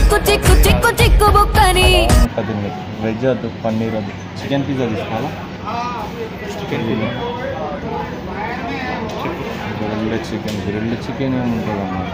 చిక్కు చిక్కు చిక్కు చిక్కు బుక్కని వెజ్ వద్దు పన్నీర్ వద్దు చికెన్ పిజ్జా తీసుకోవాలా గ్రిల్డ్ చికెన్ ఏముంటుంది అన్నమాట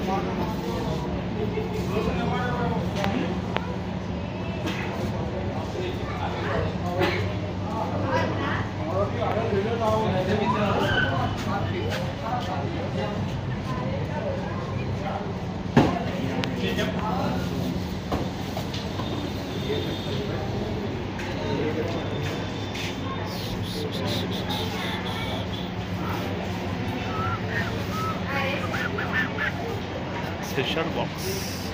స్పెషల్ బాక్స్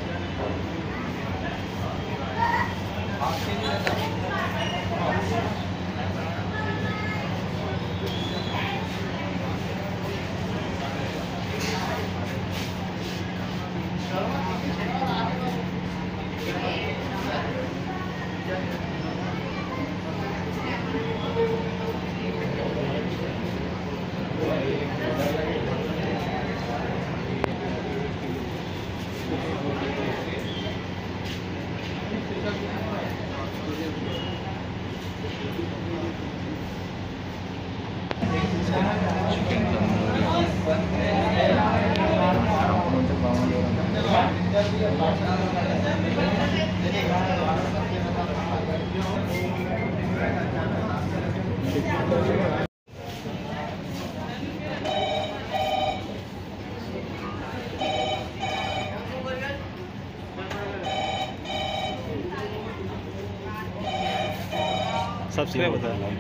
సబ్స్క్రైబ్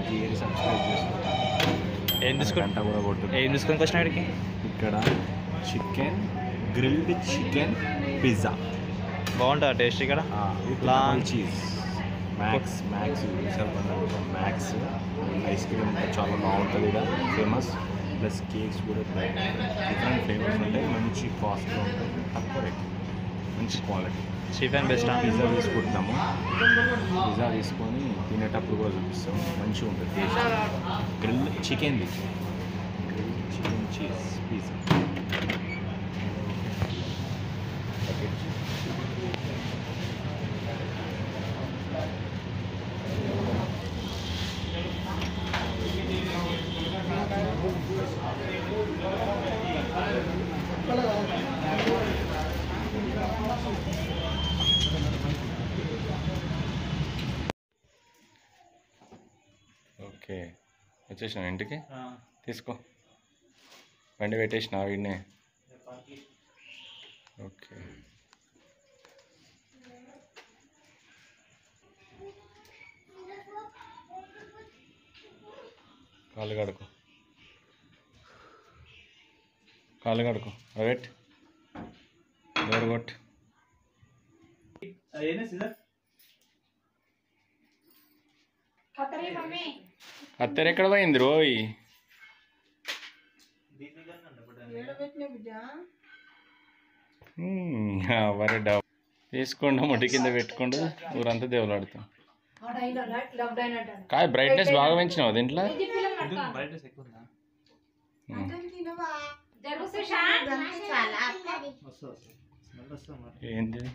ఏం తీసుకొని వచ్చిన ఇక్కడికి ఇక్కడ చికెన్ గ్రిల్డ్ చికెన్ పిజ్జా బాగుంటుందా టేస్ట్ ఇక్కడ long cheese max max ice cream చాలా బాగుంటుంది ఇక్కడ ఫేమస్ ప్లస్ కేక్స్ కూడా డిఫరెంట్ ఫ్లేవర్స్ ఉంటాయి మంచి కాస్ట్లో ఉంటాయి తక్కువ రేట్ మంచి quality cheap and best pizza తీసుకుంటున్నాము పిజ్జా తీసుకొని తినేటప్పుడు కూడా చూపిస్తాము మంచిగా ఉంటుంది taste grill chicken grill chicken cheese pizza okay వచ్చేసిన ఇంటికి తీసుకో బండి పెట్టేసిన వీడినే ఓకే కాలు కడుకో వెయిట్ డోర్ కొట్ అత్తరు ఎక్కడ పోయింది రోయ్ వరే డబ్బు తీసుకుండా ముడి కింద పెట్టుకుంటూ ఊరంతా దేవులాడుతాం కాదు బ్రైట్నెస్ బాగా పెంచినావు దీంట్లో ఏంటి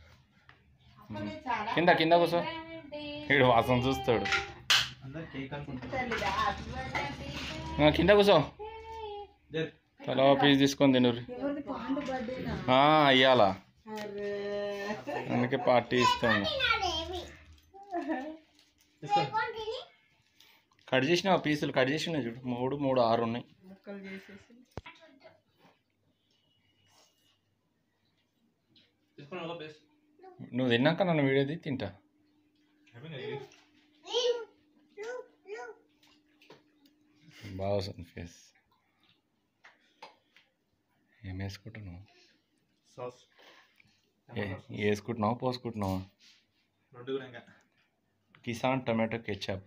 కింద కింద కూర్చో వీడు వాసన చూస్తాడు కింద కూర్చో చాలా పీస్ తీసుకొని తినరు ఇయ్యాలా అందుకే పార్టీ ఇస్తాను కట్ చేసిన పీసులు కట్ చేసిన చూడు 3 3 6 ఉన్నాయి నువ్వు తిన్నాక నన్ను వీడియోది తింటా బాగా వస్తుంది ఫేస్ ఏం వేసుకుంటున్నావు వేసుకుంటున్నావు పోసుకుంటున్నావు కిసాన్ టమాటో కెచప్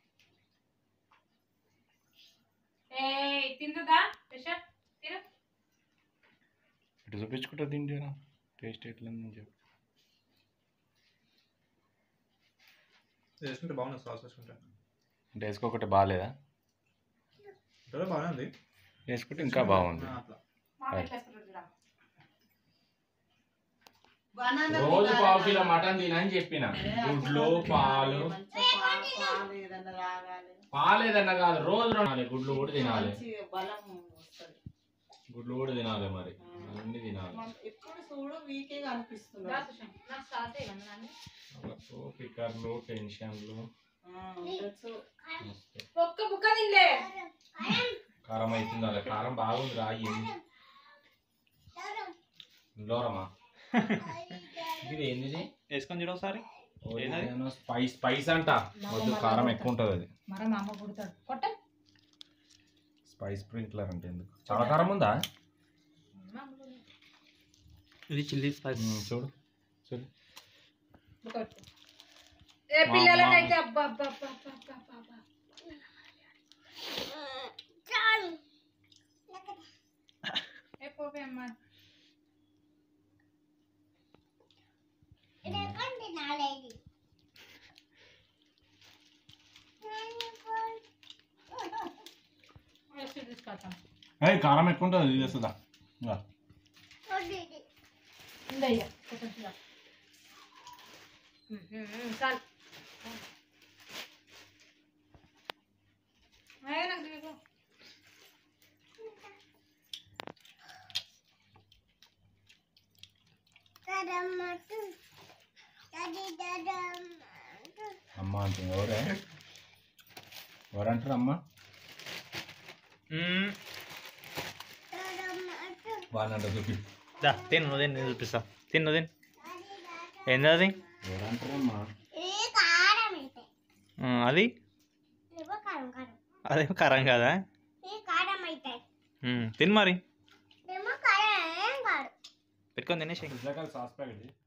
ఇటు చూపించుకుంటా తింటారా టేస్ట్ ఎట్లని చెప్పి వేసుకుంటే బాగుంది సాస్ వేసుకుంటే అంటే వేసుకోకుంటే బాగాలేదా బాగానే ఉంది వేసుకుంటే ఇంకా బాగుంది రోజు పావు కిలో మటన్ తినని చెప్పిన. గుడ్లు పాలు పాలేదన్నా కాదు, రోజు తినాలి. గుడ్లు కూడా తినాలి, గుడ్లు కూడా తినాలి, మరి అన్ని తినాలి. ఫికర్లు టెన్షన్లు. కారం అవుతుంది, అలా కారం బాగుంది రా. ఇంలోరమ్మా ఇది ఏంది వేసుకొని చూడ ఒకసారి. స్పైస్ అంట, వద్దు కారం ఎక్కువ ఉంటుంది అది. స్పైస్ స్ప్రింక్లర్ అంటే ఎందుకు? చాలా కారం ఉందా? ఇది చిల్లీ స్పైస్. చూడు చూడు. పిల్లలకైతే అబ్బా అబ్బా అబ్బా అబ్బా. కారం ఎక్కువ ఉంటుంది, ఇది చేస్తుందా? అమ్మ అంటే ఎవరే? ఎవరంటారు అమ్మ? వాళ్ళంట చూపి. తిను నువ్వు తిని చూపిస్తా. తిను తిను. ఏంది అది? ఎవరంటారమ్మా? అది అదేం కారం కాదా? తిను మరి పెట్టుకొని తినేసి. Sauce packet